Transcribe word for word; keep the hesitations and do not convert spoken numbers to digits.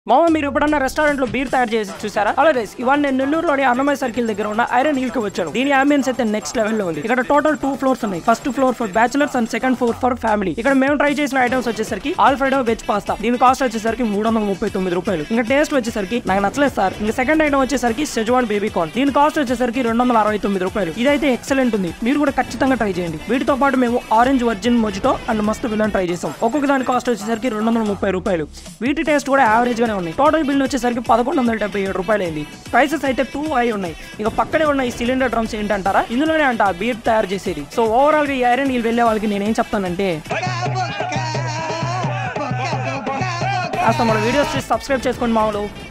మామ మీరు ఎప్పుడన్నా రెస్టారెంట్ లో బీర్ తయారు చేసి చూసారా? అలా గైస్ ఇవాళ నేను నెల్లూరులోని అన్నమయ్య సర్కిల్ దగ్గర ఉన్న ఐరన్ హిల్ కి వచ్చాను. దీని అంబియన్స్ అయితే నెక్స్ట్ లెవెల్ లో ఉంది. ఇక్కడ టోటల్ టూ ఫ్లోర్స్ ఉన్నాయి. First floor for bachelors and second floor for family. ఇక్కడ మేము ట్రై చేసిన ఐటమ్స్ వచ్చేసరికి ఆల్ఫ్రెడో వెజ్ పాస్తా. దీని కాస్ట్ వచ్చేసరికి మూడు వందల ముప్పై తొమ్మిది రూపాయలు. ఇంకా టేస్ట్ వచ్చేసరికి నాకు నచ్చలేదు సార్. ఇంకా సెకండ్ ఐటమ్ వచ్చేసరికి సెజ్వాన్ బేబీ కార్న్. దీని కాస్ట్ వచ్చేసరికి రెండు వందల అరవై తొమ్మిది రూపాయలు. ఇదైతే ఎక్సలెంట్ ఉంది. మీరు కూడా ఖచ్చితంగా ట్రై చేయండి. వీటితో పాటు మేము ఆరెంజ్ వర్జిన్ మొజిటో అండ్ మస్త్ విలన్ ట్రై చేసాం. ఒక్కొక్క దాని కాస్ట్ వచ్చేసరికి రెండు వందల ముప్పై రూపాయలు. వీటి టేస్ట్ కూడా యావరేజ్ గానే ఉన్నాయి. టోటల్ బిల్ వచ్చేసరికి పదకొండు వందల డెబ్బై ఏడు రూపాయలు అయింది. ప్రైసెస్ అయితే టూ హై ఉన్నాయి. ఇక పక్కనే ఉన్న ఈ సిలిండర్ డ్రమ్స్ ఏంటంటారా, ఇందులోనే అంట బీర్ తయారు చేసేది. సో ఓవరాల్ గా ఈ ఐరన్ హిల్ వెళ్ళే వాళ్ళకి నేనేం చెప్తానంటే అసలు మన వీడియోస్ సబ్స్క్రైబ్ చేసుకోండి మామూలు.